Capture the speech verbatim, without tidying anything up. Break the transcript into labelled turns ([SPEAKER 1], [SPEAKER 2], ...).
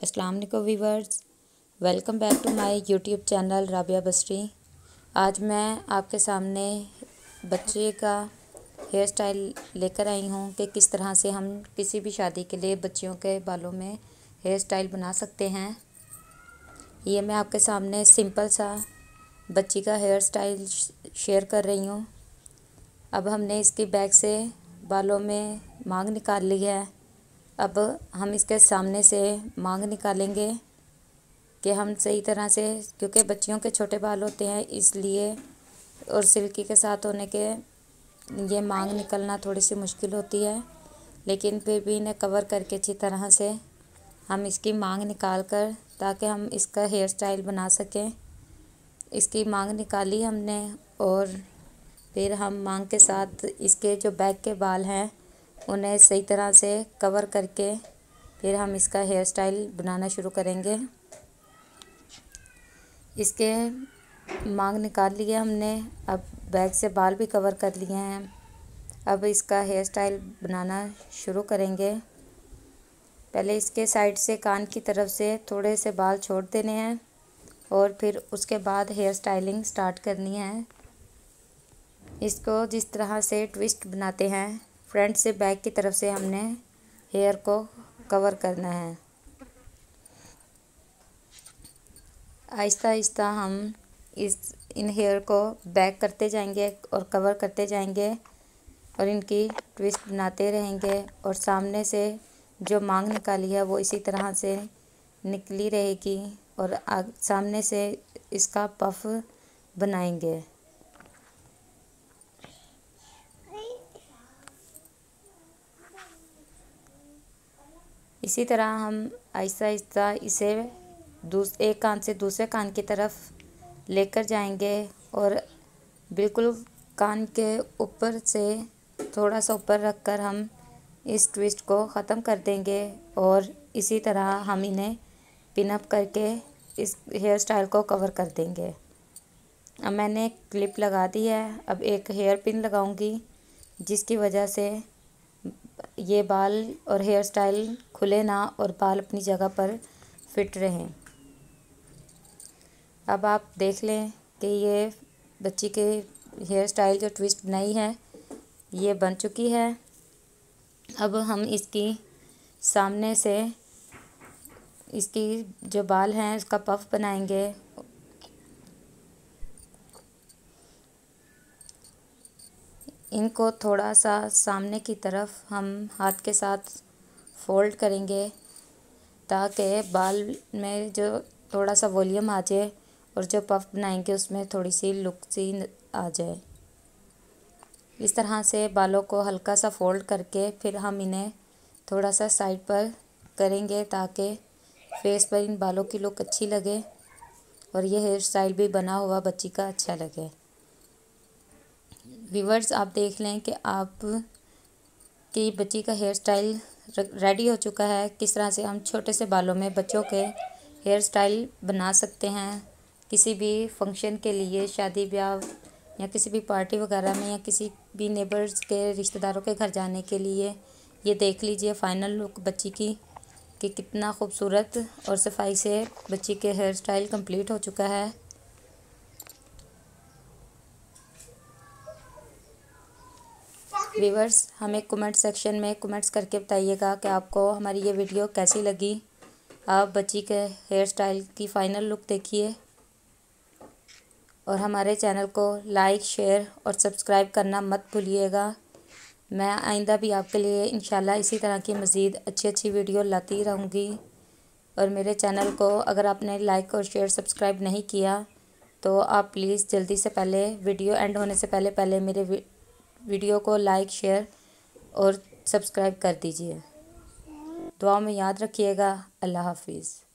[SPEAKER 1] अस्सलाम वालेकुम viewers, welcome back to my YouTube channel Rabia Basri. आज मैं आपके सामने बच्चे का हेयर स्टाइल लेकर आई हूँ कि किस तरह से हम किसी भी शादी के लिए बच्चियों के बालों में हेयर स्टाइल बना सकते हैं। ये मैं आपके सामने सिंपल सा बच्ची का हेयर स्टाइल शेयर कर रही हूँ। अब हमने इसकी बैक से बालों में मांग निकाल ली है। अब हम इसके सामने से मांग निकालेंगे कि हम सही तरह से, क्योंकि बच्चियों के छोटे बाल होते हैं इसलिए और सिल्की के साथ होने के ये मांग निकलना थोड़ी सी मुश्किल होती है, लेकिन फिर भी इन्हें कवर करके अच्छी तरह से हम इसकी मांग निकाल कर ताकि हम इसका हेयर स्टाइल बना सकें। इसकी मांग निकाली हमने और फिर हम मांग के साथ इसके जो बैक के बाल हैं उन्हें सही तरह से कवर करके फिर हम इसका हेयर स्टाइल बनाना शुरू करेंगे। इसके मांग निकाल लिए हमने, अब बैक से बाल भी कवर कर लिए हैं। अब इसका हेयर स्टाइल बनाना शुरू करेंगे। पहले इसके साइड से कान की तरफ से थोड़े से बाल छोड़ देने हैं और फिर उसके बाद हेयर स्टाइलिंग स्टार्ट करनी है। इसको जिस तरह से ट्विस्ट बनाते हैं, फ्रंट से बैक की तरफ से हमने हेयर को कवर करना है। आहिस्ता आहिस्ता हम इस इन हेयर को बैक करते जाएंगे और कवर करते जाएंगे और इनकी ट्विस्ट बनाते रहेंगे और सामने से जो मांग निकाली है वो इसी तरह से निकली रहेगी और आग सामने से इसका पफ बनाएंगे। इसी तरह हम आहिस्ता आहिस्ता इसे दूस एक कान से दूसरे कान की तरफ लेकर जाएंगे और बिल्कुल कान के ऊपर से थोड़ा सा ऊपर रखकर हम इस ट्विस्ट को ख़त्म कर देंगे और इसी तरह हम इन्हें पिन अप करके इस हेयर स्टाइल को कवर कर देंगे। अब मैंने क्लिप लगा दी है। अब एक हेयर पिन लगाऊंगी जिसकी वजह से ये बाल और हेयर स्टाइल खुले ना और बाल अपनी जगह पर फिट रहें। अब आप देख लें कि ये बच्ची के हेयर स्टाइल जो ट्विस्ट बनाई है ये बन चुकी है। अब हम इसकी सामने से इसकी जो बाल हैं उसका पफ बनाएंगे। इनको थोड़ा सा सामने की तरफ हम हाथ के साथ फोल्ड करेंगे ताकि बाल में जो थोड़ा सा वॉल्यूम आ जाए और जो पफ बनाएंगे उसमें थोड़ी सी लुक सी आ जाए। इस तरह से बालों को हल्का सा फोल्ड करके फिर हम इन्हें थोड़ा सा साइड पर करेंगे ताकि फेस पर इन बालों की लुक अच्छी लगे और ये हेयर स्टाइल भी बना हुआ बच्ची का अच्छा लगे। व्यूअर्स, आप देख लें कि आप की बच्ची का हेयर स्टाइल रेडी हो चुका है। किस तरह से हम छोटे से बालों में बच्चों के हेयर स्टाइल बना सकते हैं किसी भी फंक्शन के लिए, शादी ब्याह या किसी भी पार्टी वगैरह में या किसी भी नेबर्स के रिश्तेदारों के घर जाने के लिए। ये देख लीजिए फाइनल लुक बच्ची की कि कितना खूबसूरत और सफाई से बच्ची के हेयर स्टाइल कंप्लीट हो चुका है। व्यूअर्स, हमें कमेंट सेक्शन में कमेंट्स करके बताइएगा कि आपको हमारी ये वीडियो कैसी लगी। आप बच्ची के हेयर स्टाइल की फ़ाइनल लुक देखिए और हमारे चैनल को लाइक, शेयर और सब्सक्राइब करना मत भूलिएगा। मैं आइंदा भी आपके लिए इंशाल्लाह इसी तरह की मज़ीद अच्छी अच्छी वीडियो लाती रहूँगी। और मेरे चैनल को अगर आपने लाइक और शेयर सब्सक्राइब नहीं किया तो आप प्लीज़ जल्दी से पहले वीडियो एंड होने से पहले पहले मेरे वीडियो को लाइक, शेयर और सब्सक्राइब कर दीजिए। दुआ में याद रखिएगा। अल्लाह हाफिज़।